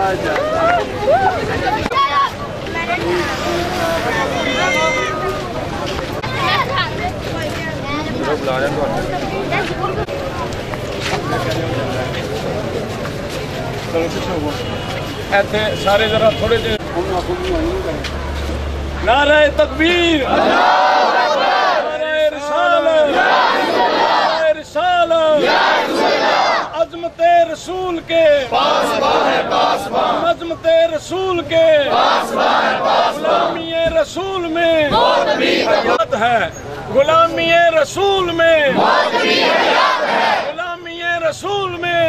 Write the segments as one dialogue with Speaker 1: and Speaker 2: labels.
Speaker 1: سارے ذرا تھوڑے دیر نعرہ تکبیر، نعرہ رسالت، نعرہ رسالت، عظمت رسول کے عظمت رسول کے غلامی رسول میں حیات ہے، غلامی رسول میں غلامی رسول میں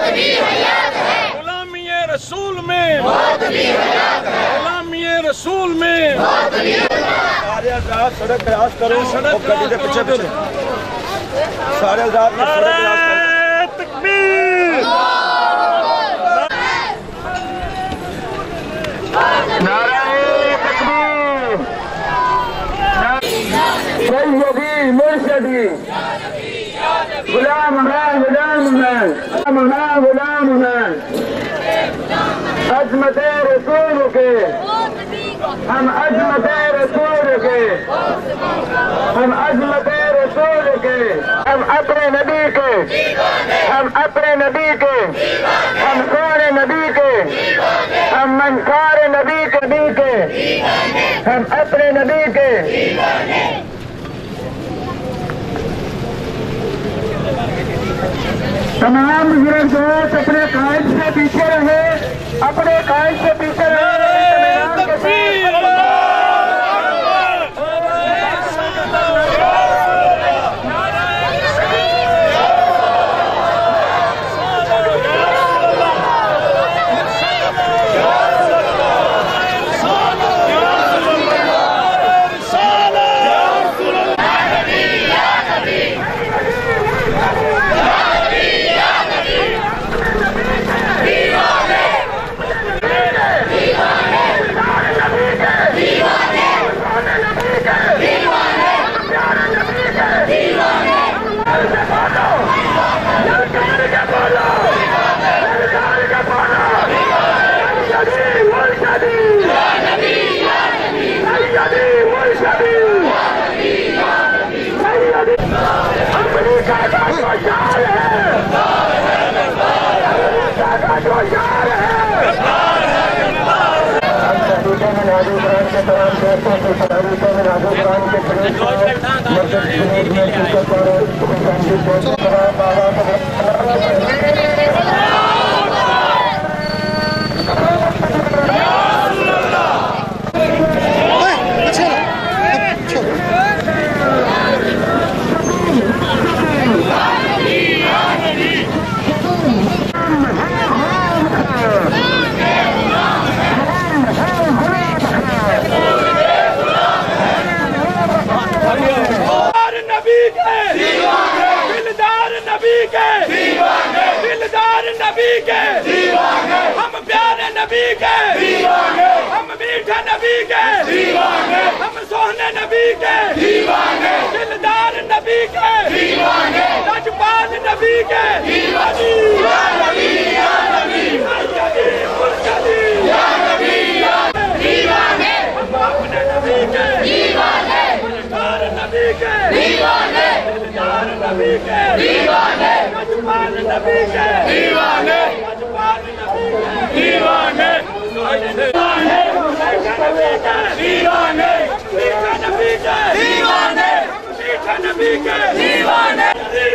Speaker 1: غلامی رسول میں غلامی رسول میں سارے آزاد سڑک کراس کرو، سڑک گاڑی کے پیچھے پیچھے سارے آزاد سڑک کراس کرو۔ تکبیر، نعرہ تکبیر، سیدی مرشدی غلام ہیں غلام ہیں غلام ہیں عظمت رسول کے، ہم عظمت رسول کے، ہم عظمت رسول کے، ہم اپنے نبی کے، ہم اپنے نبی کے، ہم سونے نبی کے، ہم منصار نبی کے، ہم اپنے نبی کے۔ تمام بزرگ دوست اپنے قائد سے پیچھے رہے، اپنے قائد سے پیچھے رہے۔ ہم پیارے نبی کے، ہم میٹھے نبی کے، ہم سونے نبی کے، دلدار نبی کے، لجپال نبی کے، یا نبی یا نبی مرشدی یا نبی یا دیوانے، ہم اپنے نبی کے دیوانے، دلدار نبی کے دیوانے، دلدار نبی کے دیوانے، لجپال نبی کے دیوانے، دیوانے دیوانے دیوانے میٹھے نبی کے دیوانے، میٹھے نبی کے دیوانے،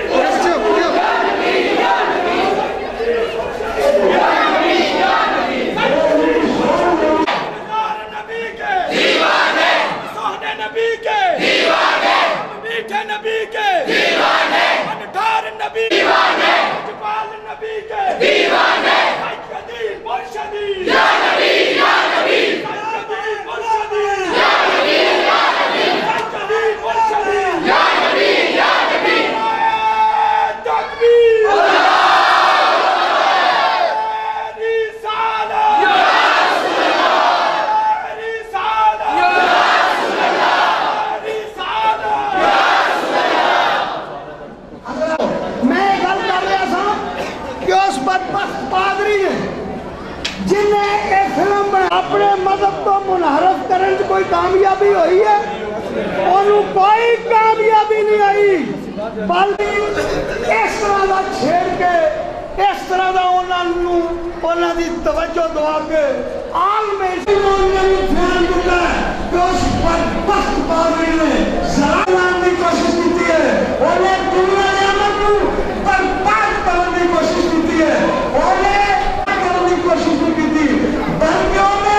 Speaker 1: سونے نبی کے دیوانے، میٹھے نبی کے دیوانے، انٹار نبی دیوانے، جبال نبی کے دیوانے، مرشدی یا نبی یا نبی مرشدی یا نبی یا نبی مرشدی یا نبی یا نبی تکبیر رسالت یا رسول اللہ رسالت یا رسول اللہ رسالت یا رسول اللہ۔ میں گل کر رہا تھا کہ اس بدبخت پادری نے
Speaker 2: جنہیں ایک فلم اپنے مذہب تو منحرف کرنے کی کوئی کامیابی ہوئی ہے انہوں کوئی کامیابی نہیں آئی بلکہ اس طرح دا چھیڑ کے اس طرح دا انہوں دی توجہ دعا کے عالم فیان دکھا ہے کہ اس پر بخت پاوری نے زران کی کوشش کی ہے انہیں دنیا نعمت کو برباد کرنے کی کوشش کی ہے انہیں کرنے کی کوشش کی تھی بلکہ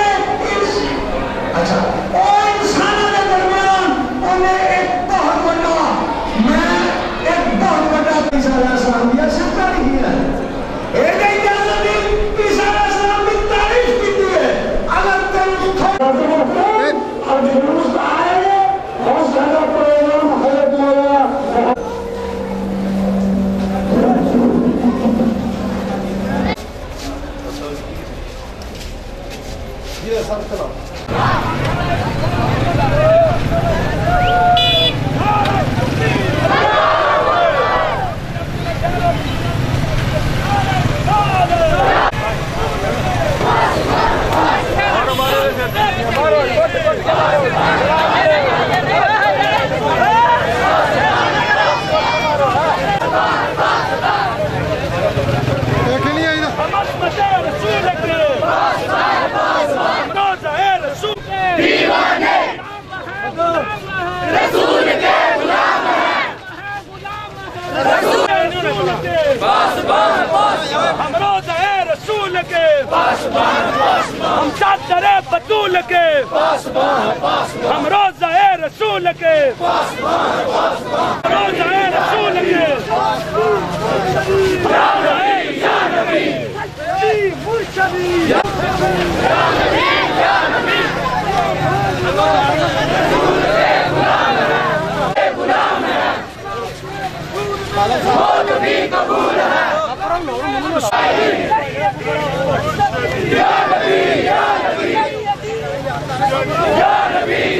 Speaker 2: اچھا اور انسانوں کے درمیان انہیں ایک بہت بڑا عیسیٰ علیہ السلام دیا سکتا نہیں ہے ایک اجازت دی عیسیٰ علیہ السلام کی تعریف کی دی ہے اگر تم اور جلوس آئے بہت زیادہ پروگرام حضرت مولانا یہ سب چلا ہم روزہ رسول کے ہم چادر بطول کے ہم روزہ رسول کے روزہ رسول کے یا نبی مرشدی یا نبی یا نبی وہ نبی قبول ہے یا نبی یا نبی یا نبی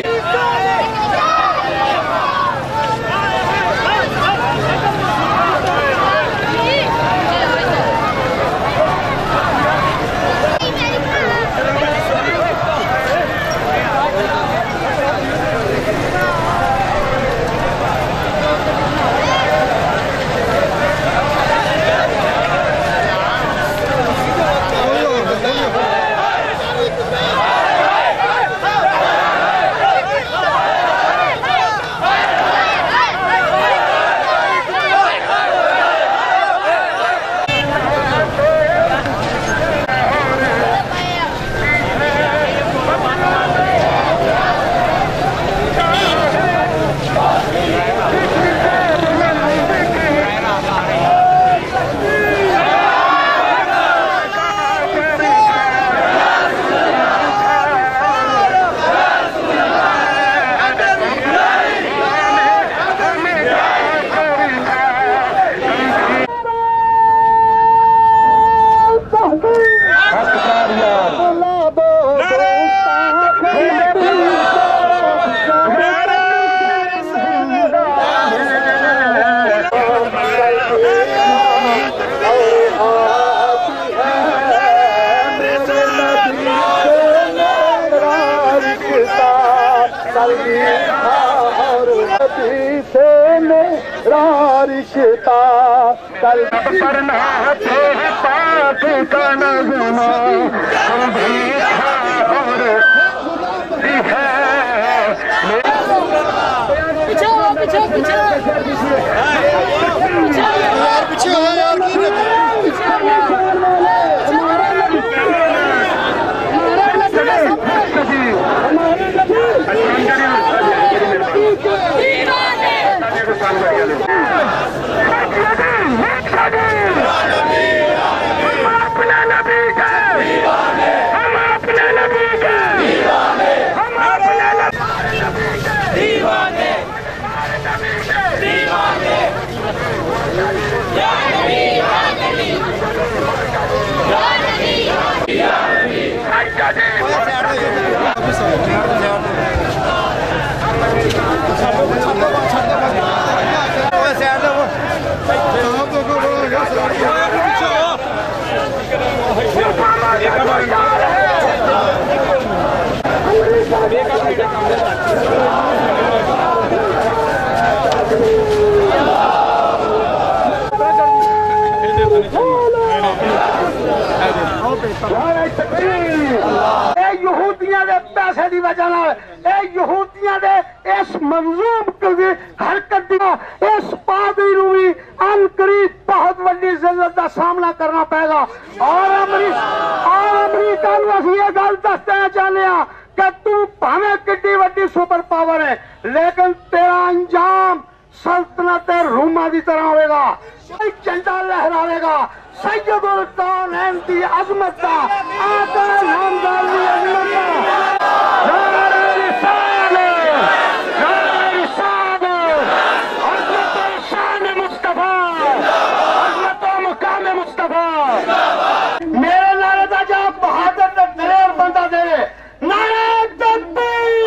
Speaker 2: پڑھنا تیرے پاک کا نغمہ ہم بھی اور
Speaker 3: Vamos!
Speaker 2: یہودیاں دے پیسے دی وجہ نال یہودیاں دے اس منظوم کی حرکت دی اس پادری نو بھی ان قریب بہت بڑی ذلت دا سامنا کرنا پائے گا اور امریکہ نو اسی یہ گل دس دینا چاہنے ہاں کہ تو بھاویں کڈی وڈی سپر پاور ہے لیکن تیرا انجام سلطنت روما دی طرح ہوئے گا جھنڈا لہراوے گا سید الکونین دی عظمت دا آقا نامدار دی عظمت دا نعرہ رسالت نعرہ رسالت عظمت شان مصطفیٰ عظمت و مقام مصطفیٰ میرے نعرے دا جا بہادر تے دلیر بندہ دے نعرہ تکبیر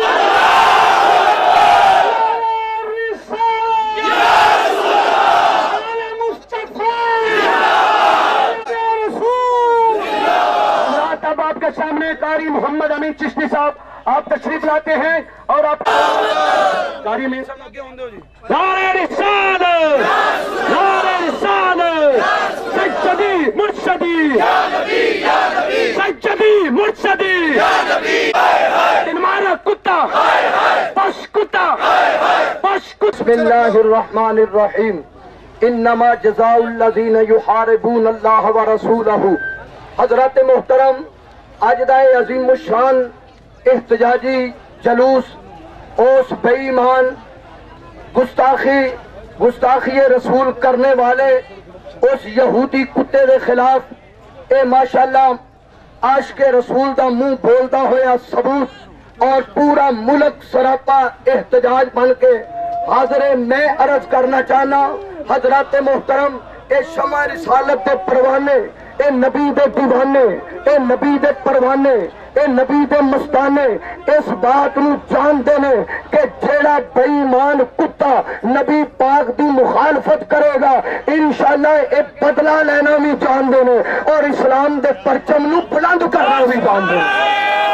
Speaker 2: سامنے قاری محمد امین چشتی صاحب آپ تشریف لاتے ہیں اور آپ قاری میں نعرہ رسالت نعرہ رسالت سجدی مرشدی سجدی مرشدی تمہارا کتا پش کتا پش کتا بسم اللہ الرحمن الرحیم انما جزاء الذین یحاربون اللہ ورسولہ حضرات محترم آج دا عظیم الشان احتجاجی جلوس اس بے ایمان گستاخی رسول کرنے والے اس یہودی کتے دے خلاف اے ماشاءاللہ عاشق رسول دا منہ بولتا ہویا ثبوت اور پورا ملک سراپا احتجاج بن کے حاضر میں عرض کرنا چاہنا حضرات محترم اے شمع رسالت دے پروانے اے نبی دے دیوانے اے نبی دے پروانے اے نبی دے مستانے اس بات نو جان دینے کہ جیڑا بے ایمان کتا نبی پاک دی مخالفت کرے گا انشاءاللہ اے بدلہ لینا بھی جان دینے اور اسلام دے پرچم نو بلند کرنا بھی جان دینے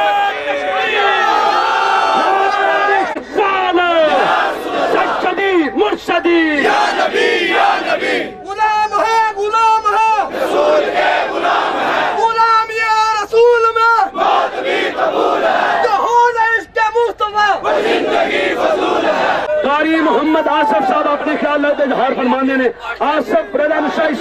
Speaker 2: مرشدی یا نبی غلام ہے رسول کے غلام ہے غلام یہ رسول میں موت بھی قبول ہے جہود عشق مصطفیٰ وہ زندگی فضول ہے قاری محمد آصف صاحب اپنے خیالات اظہار فرمانے نے آصف رضا شاہی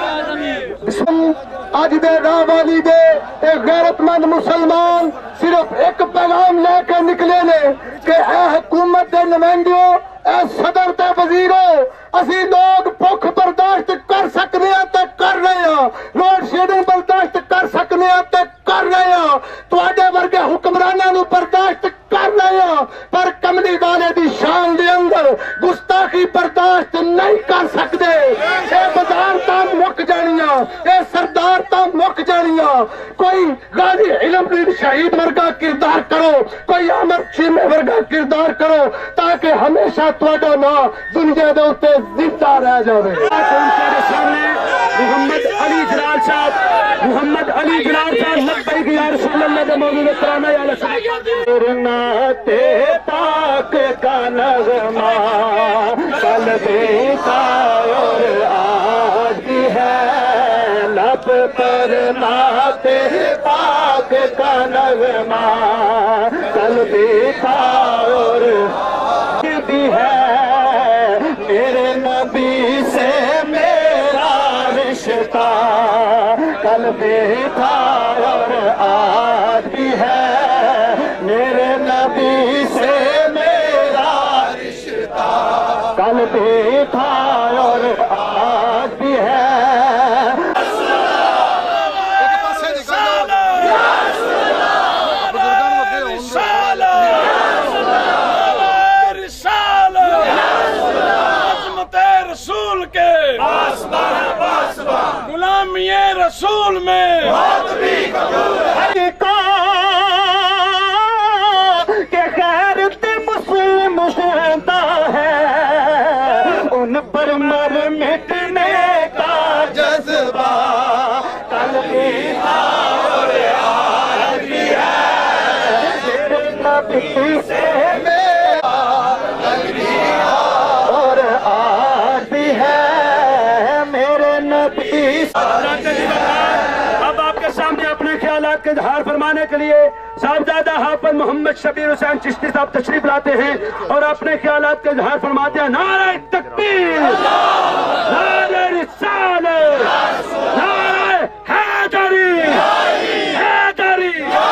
Speaker 2: صاحب آج دے راہ والی دے ایک غیرت مند مسلمان صرف ایک پیغام لے کے نکلے نے کہ اے حکومت دے نمائندیوں اے صدر تے وزیروں اسی لوگ بھوک برداشت کر سکنے ہیں تے کر رہے ہیں لوڈ شیڈنگ برداشت کر سکنے ہیں تے کر رہے ہیں تواڈے ورگے حکمراناں نو برداشت کر رہے ہیں پر کملی والے دی شان دے اندر گستاخی برداشت نہیں کر سکتے اے وزارتاں مک جانیاں اے سردارتاں مک جانیاں کوئی غازی علم دین شہید ورگا کردار کرو کوئی عامر چیمے ورگا کردار کرو تاکہ ہمیشہ تواڈا نام دنیا دے اوتے زندہ رہ جاوے محمد علی جلال صاحب لبیک یا رسول اللہ دے موضوع کرانا یا نعت پاک کا نغمہ کل بھی تھا اور آج بھی ہے لب پر نعت پاک کا نغمہ کل بھی تھا اور بھی ہے میرے نبی سے میرا رشتہ کل بھی تھا اور آج بھی ہے میرے نبی سے میرا رشتہ کل بھی تھا اور آج بھی ہے غلامی رسول میں موت بھی قبول ہے کہ غیرت مسلم زندہ ہے ان پر مر مٹنے کا جذبہ کل بھی تھا اور
Speaker 3: خیالات کا اظہار فرمانے کے لیے صاحبزادہ حافظ محمد شبیر حسین چشتی صاحب تشریف لاتے ہیں اور اپنے خیالات کا اظہار فرماتے ہیں۔ نعرہ تکبیر، نعرہ رسالت، نعرہ حیدری، حیدری۔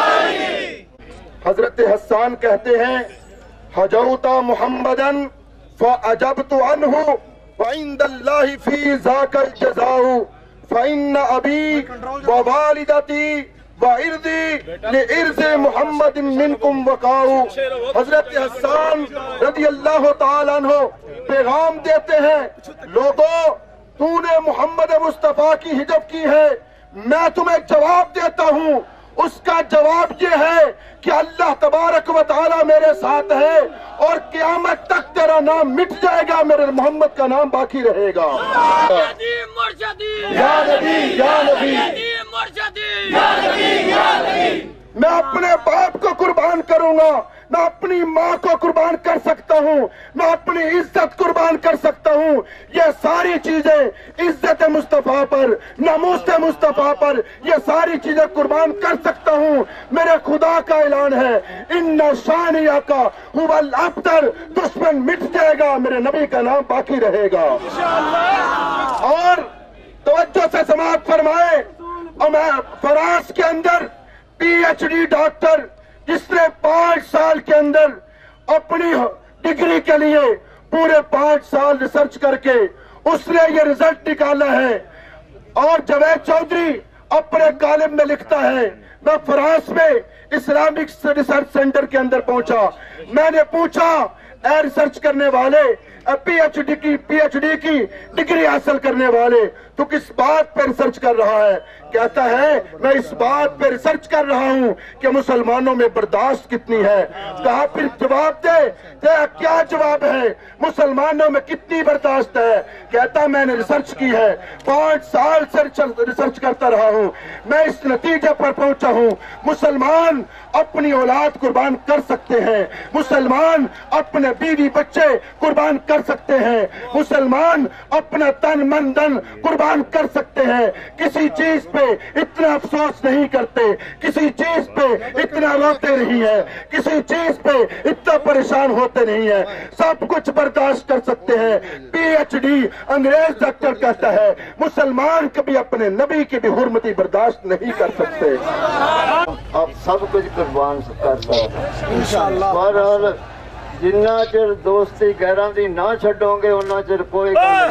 Speaker 4: حضرت حسان کہتے ہیں حجوت محمدن فعجبت عنہ وعند اللہ فی ذاک الجزاء فإن ابی ووالدتی وعرضی لعرض محمد منکم وقاؤ۔ حضرت حسان رضی اللہ تعالیٰ عنہ پیغام دیتے ہیں، لوگوں تو نے محمد مصطفیٰ کی حجب کی ہے، میں تمہیں جواب دیتا ہوں۔ اس کا جواب یہ ہے کہ اللہ تبارک و تعالیٰ میرے ساتھ ہے اور قیامت تک تیرا نام مٹ جائے گا، میرے محمد کا نام باقی رہے گا۔ یا نبی، یا نبی، میں اپنے باپ کو قربان کروں گا، میں اپنی ماں کو قربان کر سکتا ہوں، میں اپنی عزت قربان کر سکتا ہوں۔ یہ ساری چیزیں عزت مصطفیٰ پر، ناموس مصطفیٰ پر، یہ ساری چیزیں قربان کر سکتا ہوں۔ میرے خدا کا اعلان ہے، ان شانیہ کا هو الابتر، دشمن مٹ جائے گا، میرے نبی کا نام باقی رہے گا۔ اور توجہ سے سماعت فرمائے، اور میں فرانس کے اندر پی ایچ ڈی ڈاکٹر جس نے 5 سال کے اندر اپنی ڈگری کے لیے پورے 5 سال ریسرچ کر کے اس نے یہ رزلٹ نکالا ہے، اور جاوید چودھری اپنے کالم میں لکھتا ہے، میں فرانس میں اسلامک ریسرچ سینٹر کے اندر پہنچا، میں نے پوچھا اے ریسرچ کرنے والے، پی ایچ ڈی کی ڈگری حاصل کرنے والے، تو کس بات پہ ریسرچ کر رہا ہے؟ کہتا ہے میں اس بات پہ ریسرچ کر رہا ہوں کہ مسلمانوں میں برداشت کتنی ہے۔ کہا پھر جواب دے، کیا جواب ہے؟ مسلمانوں میں کتنی برداشت ہے؟ کہتا میں نے ریسرچ کی ہے، 5 سال سے ریسرچ کرتا رہا ہوں، میں اس نتیجے پر پہنچا ہوں، مسلمان اپنی اولاد قربان کر سکتے ہیں، مسلمان اپنے بیوی بچے قربان کر سکتے ہیں، مسلمان اپنا تن من دن قربان کر سکتے ہیں، کسی چیز پہ اتنا افسوس نہیں کرتے، کسی چیز پہ اتنا روتے نہیں ہیں، کسی چیز پہ اتنا پریشان ہوتے نہیں ہیں، سب کچھ برداشت کر سکتے ہیں۔ پی ایچ ڈی انگریز ڈاکٹر کہتا ہے مسلمان کبھی اپنے نبی کی بھی حرمتی برداشت نہیں کر سکتے۔
Speaker 5: آپ سب کچھ قربان کر سکتے ہیں، بہرحال جنہ چر دوستی گہراں دی نہ چھڈو گے انہاں چر کوئی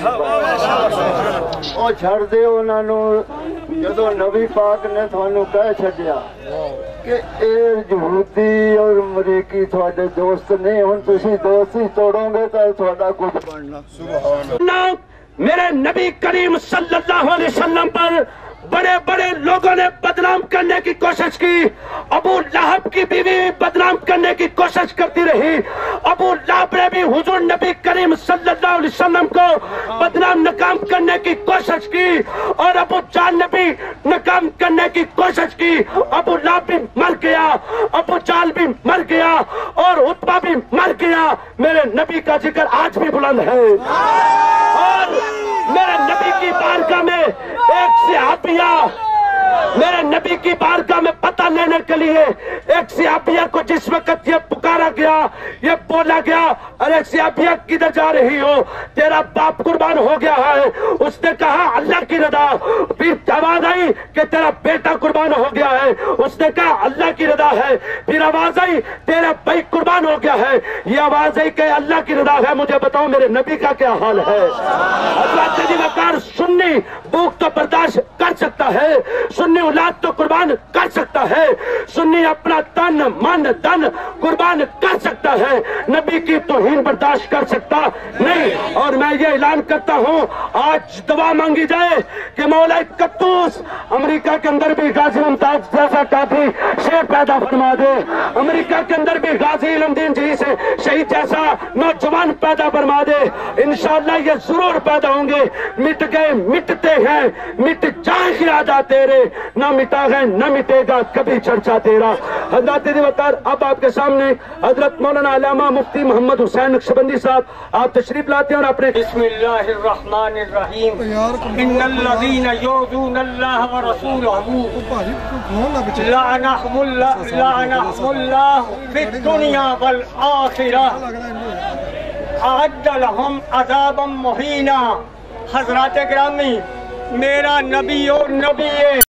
Speaker 5: او چھڑ دے انہاں نو۔ جدو نبی پاک نے تھانوں کہہ چھڈیا کہ اے یہودی اور امریکی تھوڑے دوست نہیں، ہن تسی دوستی توڑو گے تو تھوڑا کچھ بننا۔ سبحان
Speaker 3: اللہ۔ میرے نبی کریم صلی اللہ علیہ وسلم پر بڑے بڑے لوگوں نے بدنام کرنے کی کوشش کی، ابو لہب کی بیوی بدنام کرنے کی کوشش کرتی رہی، ابو لہب نے بھی حضور نبی کریم صلی اللہ علیہ وسلم کو بدنام ناکام کرنے کی کوشش کی، اور ابو جہل نے بھی ناکام کرنے کی کوشش کی۔ ابو لہب بھی مر گیا، ابو جہل بھی مر گیا، اور عتبہ بھی مر گیا۔ میرے نبی کا ذکر آج بھی بلند ہے، اور میرے نبی کی بارگاہ میں ایک صحابیہ، میرے نبی کی بارگاہ میں پتہ لینے کے لیے ایک صحابیہ کو جس وقت یہ پکارا گیا، یہ بولا گیا، ارے صحابیہ کدھر جا رہی ہو؟ تیرا باپ قربان ہو گیا ہے۔ اس نے کہا اللہ کی رضا۔ پھر آواز آئی کہ تیرا بیٹا قربان ہو گیا ہے۔ اس نے کہا اللہ کی رضا ہے۔ پھر آواز آئی تیرا بھائی قربان ہو گیا ہے۔ یہ آواز آئی کہ اللہ کی رضا ہے۔ مجھے بتاؤ میرے نبی کا کیا حال ہے؟ اللہ جلی وقار سنی بھوک تو برداشت کر سکتا ہے، سنی اولاد تو قربان کر سکتا ہے، سنی اپنا تن من دن قربان کر سکتا ہے، نبی کی توہین برداشت کر سکتا نہیں۔ اور میں یہ اعلان کرتا ہوں آج دعا مانگی جائے کہ مولا قدوس امریکہ کے اندر بھی غازی ممتاز جیسا کافی شیر پیدا فرما دے، امریکہ کے اندر بھی غازی علم دین جی سے شہید جیسا نوجوان پیدا فرما دے۔ انشاءاللہ یہ ضرور پیدا ہوں گے۔ مٹ گئے مٹتے ہیں، مٹ جائیں خیادہ تیرے، نہ مٹا ہے نہ مٹے گا کبھی چرچا تیرا۔ حضرات دیوتار، اب آپ کے سامنے حضرت مولانا علامہ مفتی محمد حسین نقشبندی صاحب آپ تشریف لاتے ہیں اور اپنے
Speaker 6: بسم اللہ الرحمن الرحیم۔ ان الذین یؤذون اللہ ورسولہ لعنہم اللہ فی الدنیا والآخرہ اعد لہم عذابا مہینا۔ حضرات گرامی، میرا نبی اور نبی